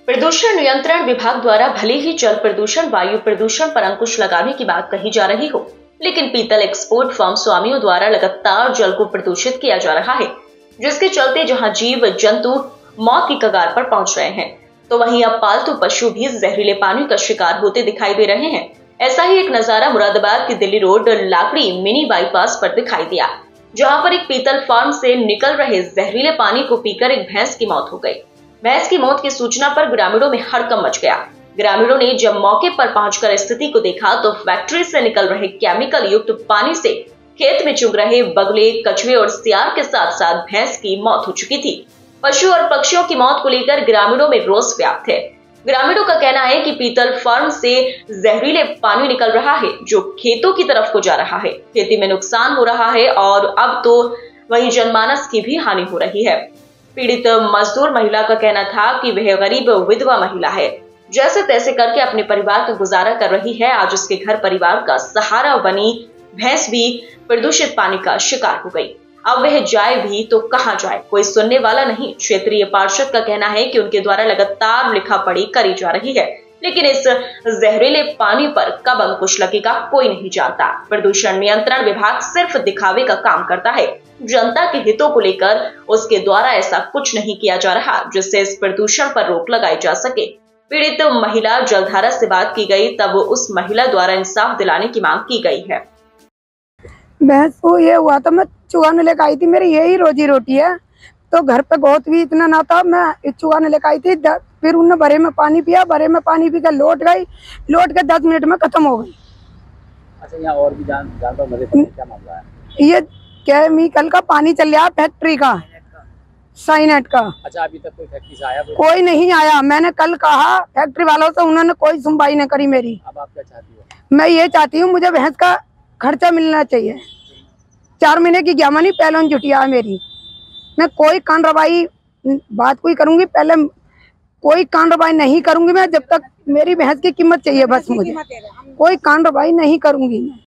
प्रदूषण नियंत्रण विभाग द्वारा भले ही जल प्रदूषण, वायु प्रदूषण पर अंकुश लगाने की बात कही जा रही हो, लेकिन पीतल एक्सपोर्ट फर्म स्वामियों द्वारा लगातार जल को प्रदूषित किया जा रहा है, जिसके चलते जहां जीव जंतु मौत की कगार पर पहुंच रहे हैं, तो वहीं अब पालतू पशु भी जहरीले पानी का शिकार होते दिखाई दे रहे हैं। ऐसा ही एक नजारा मुरादाबाद की Delhi road Lakri mini bypass पर दिखाई दिया, जहां पर एक पीतल फार्म से निकल रहे जहरीले पानी को पीकर एक भैंस की मौत हो गई। भैंस की मौत की सूचना पर ग्रामीणों में हड़कंप मच गया। ग्रामीणों ने जब मौके पर पहुंचकर स्थिति को देखा तो फैक्ट्री से निकल रहे केमिकल युक्त पानी से खेत में चुग रहे बगुले, कछुए और सियार के साथ साथ भैंस की मौत हो चुकी थी। पशु और पक्षियों की मौत को लेकर ग्रामीणों में रोष व्याप्त है। ग्रामीणों का कहना है कि पीतल फार्म से जहरीले पानी निकल रहा है, जो खेतों की तरफ को जा रहा है। खेती में नुकसान हो रहा है और अब तो वहीं जनमानस की भी हानि हो रही है। पीड़ित मजदूर महिला का कहना था कि वह गरीब विधवा महिला है, जैसे तैसे करके अपने परिवार का गुजारा कर रही है। आज उसके घर परिवार का सहारा बनी भैंस भी प्रदूषित पानी का शिकार हो गई। अब वह जाए भी तो कहां जाए, कोई सुनने वाला नहीं। क्षेत्रीय पार्षद का कहना है कि उनके द्वारा लगातार लिखा पढ़ी करी जा रही है, लेकिन इस जहरीले पानी पर कब अंकुश लगेगा कोई नहीं जानता। प्रदूषण नियंत्रण विभाग सिर्फ दिखावे का काम करता है। जनता के हितों को लेकर उसके द्वारा ऐसा कुछ नहीं किया जा रहा जिससे इस प्रदूषण पर रोक लगाई जा सके। पीड़ित महिला जलधारा से बात की गई, तब उस महिला द्वारा इंसाफ दिलाने की मांग की गई है। भैंस को ये हुआ था, मैं चुगाने लेकर आई थी, मेरी यही रोजी रोटी है। तो घर पे गोत भी इतना ना था, मैं चुगाने लेकर आई थी। फिर उन्होंने बरे में पानी पिया, बरे में पानी पी कर लौट गई, लौट के 10 मिनट में खत्म हो गई। अच्छा, यहाँ और भी जानवर मरे थे, क्या मामला है? ये केमिकल का पानी चल रहा फैक्ट्री का, साइनेट का। अच्छा, अभी तक कोई फैक्ट्री से आया? कोई नहीं आया। मैंने कल कहा फैक्ट्री वालों से, उन्होंने कोई सुनवाई नहीं करी मेरी। अब आप क्या चाहती हो? मैं ये चाहती हूँ, मुझे भैंस का खर्चा मिलना चाहिए। 4 महीने की ज्ञामनी पहले जुटिया है मेरी। मैं कोई कार्रवाई बात कोई करूंगी, पहले कोई कार्रवाई नहीं करूंगी मैं जब तक मेरी भैंस की कीमत चाहिए। बस मुझे कोई कार्रवाई नहीं करूंगी।